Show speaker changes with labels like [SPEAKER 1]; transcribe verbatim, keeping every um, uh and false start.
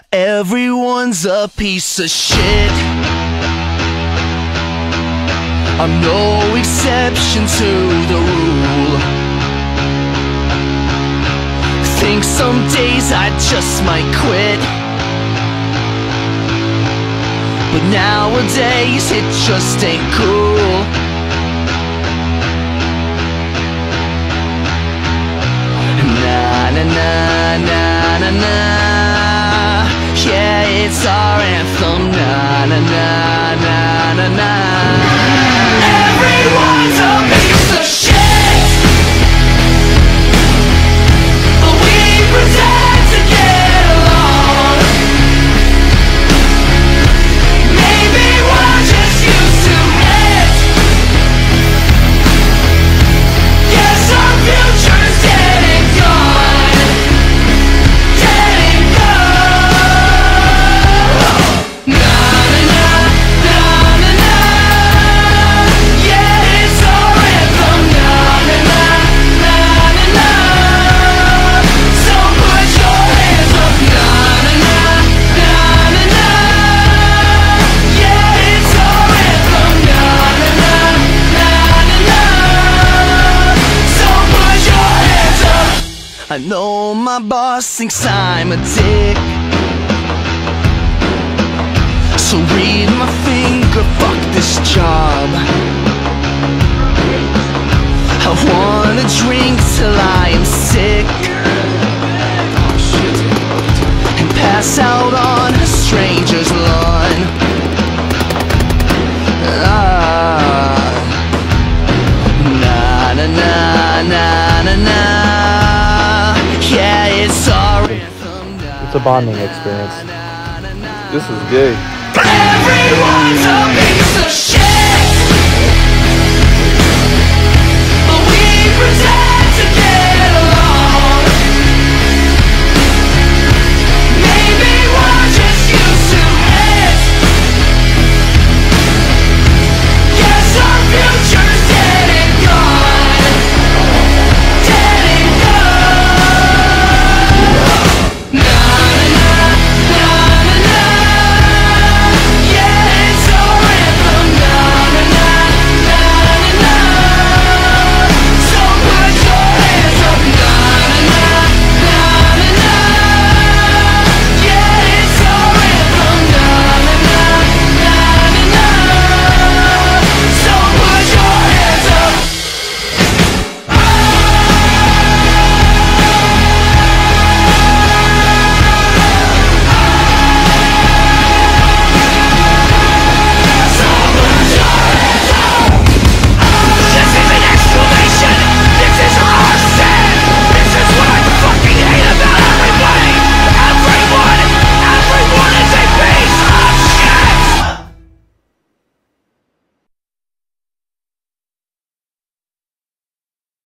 [SPEAKER 1] Everyone's a piece of shit. I'm no exception to the rule. Think some days I just might quit, but nowadays it just ain't cool. Na na na na na na, yeah, it's our anthem. Na na na na na na. Everyone's a piece of shit, but we pretend to get along. Maybe we're just used to it. Yes, our future's dead and gone, dead and gone. Na na na na na na, yeah, it's our anthem. Na na na na na na, so put your hands up. Na na na na na na, yeah, it's our anthem. Na na na na na na, so put your hands up. I know my boss thinks I'm a dick, so read my finger, fuck this job. I wanna drink till I am sick and pass out on a stranger's lawn. Ah, na na na na na na, yeah, it's our anthem.
[SPEAKER 2] It's a bonding experience.
[SPEAKER 3] This is gay.
[SPEAKER 1] Everyone's a piece of shit, but we pretend